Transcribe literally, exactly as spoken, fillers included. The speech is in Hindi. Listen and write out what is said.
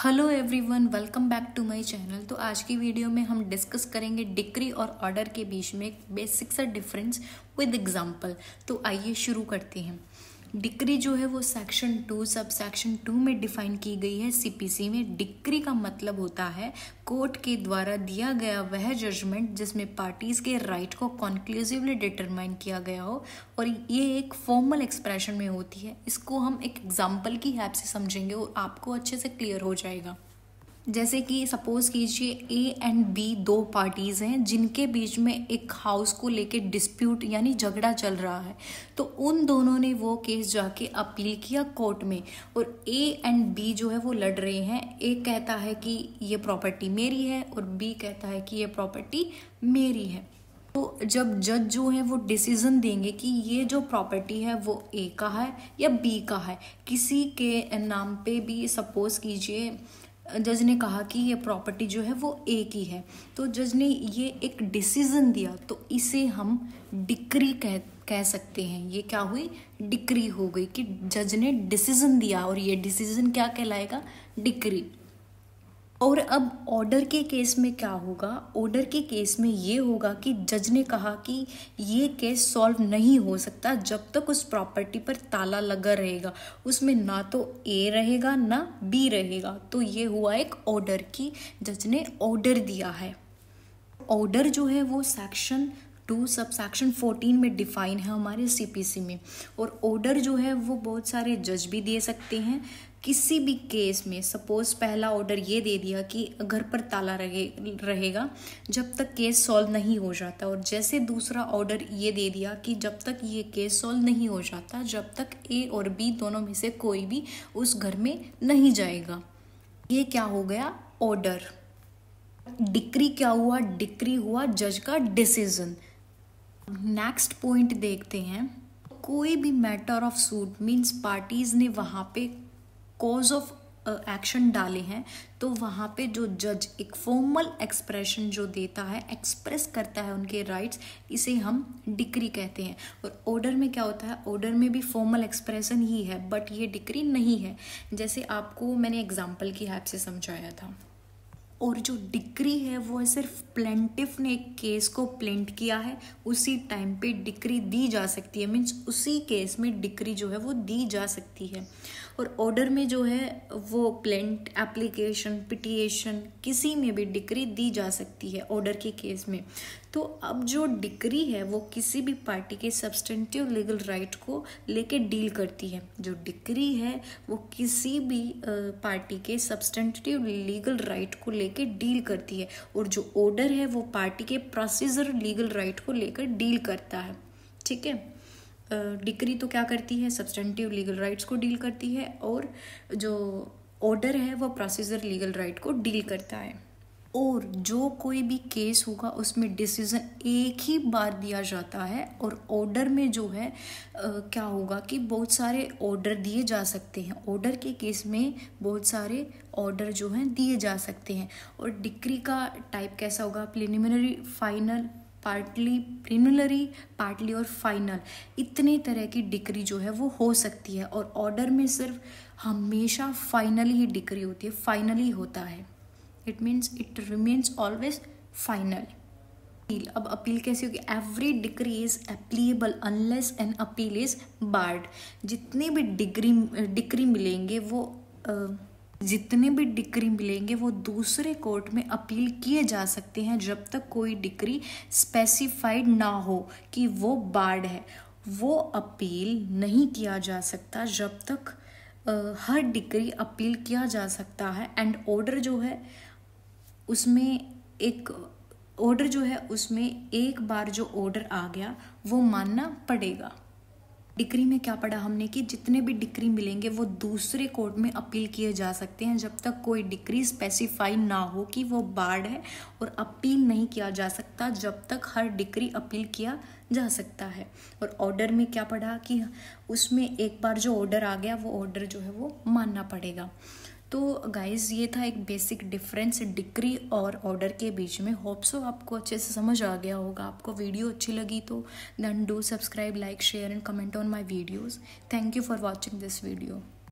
Hello everyone, welcome back to my channel. तो आज की वीडियो में हम डिस्कस करेंगे डिक्री और ऑर्डर के बीच में एक बेसिक सा डिफरेंस विद एग्जांपल। तो आइए शुरू करते हैं। डिक्री जो है वो section two sub section two में डिफाइन की गई है सीपीसी में। डिक्री का मतलब होता है कोर्ट के द्वारा दिया गया वह जजमेंट जिसमें पार्टीज के राइट को कॉन्क्लूसिवली डिटरमाइन किया गया हो, और ये एक फॉर्मल एक्सप्रेशन में होती है। इसको हम एक एग्जाम्पल की हेल्प से समझेंगे और आपको अच्छे से क्लियर हो जाएगा। जैसे कि सपोज कीजिए ए एंड बी दो पार्टीज हैं जिनके बीच में एक हाउस को लेके डिस्प्यूट यानी झगड़ा चल रहा है। तो उन दोनों ने वो केस जाके अपील किया कोर्ट में, और ए एंड बी जो है वो लड़ रहे हैं। ए कहता है कि ये प्रॉपर्टी मेरी है और बी कहता है कि ये प्रॉपर्टी मेरी है। तो जब जज जो है वो डिसीजन देंगे कि ये जो प्रॉपर्टी है वो ए का है या बी का है, किसी के नाम पे भी सपोज कीजिए जज ने कहा कि ये प्रॉपर्टी जो है वो ए की है, तो जज ने ये एक डिसीजन दिया, तो इसे हम डिक्री कह कह सकते हैं। ये क्या हुई? डिक्री हो गई कि जज ने डिसीजन दिया, और ये डिसीजन क्या कहलाएगा? डिक्री। और अब ऑर्डर के केस में क्या होगा? ऑर्डर के केस में ये होगा कि जज ने कहा कि ये केस सॉल्व नहीं हो सकता जब तक उस प्रॉपर्टी पर ताला लगा रहेगा, उसमें ना तो ए रहेगा ना बी रहेगा। तो ये हुआ एक ऑर्डर की जज ने ऑर्डर दिया है। ऑर्डर जो है वो section two sub section fourteen में डिफाइन है हमारे सीपीसी में। और ऑर्डर जो है वो बहुत सारे जज भी दे सकते हैं किसी भी केस में। सपोज पहला ऑर्डर ये दे दिया कि घर पर ताला रहे रहेगा जब तक केस सॉल्व नहीं हो जाता, और जैसे दूसरा ऑर्डर ये दे दिया कि जब तक ये केस सॉल्व नहीं हो जाता जब तक ए और बी दोनों में से कोई भी उस घर में नहीं जाएगा। ये क्या हो गया? ऑर्डर। डिक्री क्या हुआ? डिक्री हुआ जज का डिसीजन। नेक्स्ट पॉइंट देखते हैं। कोई भी matter of suit means parties ने वहां पे कॉज ऑफ एक्शन डाले हैं, तो वहाँ पे जो जज एक फॉर्मल एक्सप्रेशन जो देता है, एक्सप्रेस करता है उनके राइट्स, इसे हम डिक्री कहते हैं। और ऑर्डर में क्या होता है? ऑर्डर में भी फॉर्मल एक्सप्रेशन ही है, बट ये डिक्री नहीं है, जैसे आपको मैंने एग्जाम्पल की हेल्प से समझाया था। और जो डिक्री है वो सिर्फ प्लेंटिफ ने एक केस को प्लेंट किया है, उसी टाइम पे डिक्री दी जा सकती है। मीन्स उसी केस में डिक्री जो है वो दी जा सकती है। और ऑर्डर में जो है वो प्लेंट, एप्लीकेशन, पिटिशन किसी में भी डिक्री दी जा सकती है ऑर्डर के केस में। तो अब जो डिक्री है वो किसी भी पार्टी के सब्सटेंटिव लीगल राइट को लेके डील करती है। जो डिक्री है वो किसी भी पार्टी के सब्सटेंटिव लीगल राइट को लेके डील करती है, और जो ऑर्डर है वो पार्टी के प्रोसीजर लीगल राइट को लेकर डील करता है। ठीक है। डिक्री तो क्या करती है? सब्सटेंटिव लीगल राइट्स को डील करती है, और जो ऑर्डर है वो प्रोसीजर लीगल राइट को डील करता है। और जो कोई भी केस होगा उसमें डिसीजन एक ही बार दिया जाता है। और ऑर्डर में जो है आ, क्या होगा कि बहुत सारे ऑर्डर दिए जा सकते हैं। ऑर्डर के केस में बहुत सारे ऑर्डर जो हैं दिए जा सकते हैं। और डिक्री का टाइप कैसा होगा? Preliminary, final, partly, preliminary, partly और फाइनल, इतने तरह की डिक्री जो है वो हो सकती है। और ऑर्डर में सिर्फ हमेशा फाइनल ही डिक्री होती है, फाइनल ही होता है। It means it remains always final. अब अपील कैसे होगी? Every decree is appealable unless an appeal is barred. जितने भी डिग्री डिक्री मिलेंगे वो uh, जितने भी डिक्री मिलेंगे वो दूसरे कोर्ट में अपील किए जा सकते हैं जब तक कोई डिक्री स्पेसिफाइड ना हो कि वो बार्ड है। वो अपील नहीं किया जा सकता जब तक uh, हर डिक्री अपील किया जा सकता है। एंड ऑर्डर जो है उसमें एक ऑर्डर जो है उसमें एक बार जो ऑर्डर आ गया वो मानना पड़ेगा। डिक्री में क्या पढ़ा हमने कि जितने भी डिक्री मिलेंगे वो दूसरे कोर्ट में अपील किए जा सकते हैं जब तक कोई डिक्री स्पेसिफाई ना हो कि वो बार्ड है, और अपील नहीं किया जा सकता जब तक हर डिक्री अपील किया जा सकता है। और ऑर्डर में क्या पढ़ा कि उसमें एक बार जो ऑर्डर आ गया वो ऑर्डर जो है वो मानना पड़ेगा। तो गाइज ये था एक बेसिक डिफरेंस डिक्री और ऑर्डर के बीच में। होप सो आपको अच्छे से समझ आ गया होगा। आपको वीडियो अच्छी लगी तो then do subscribe, like, share and comment on my videos. Thank you for watching this video.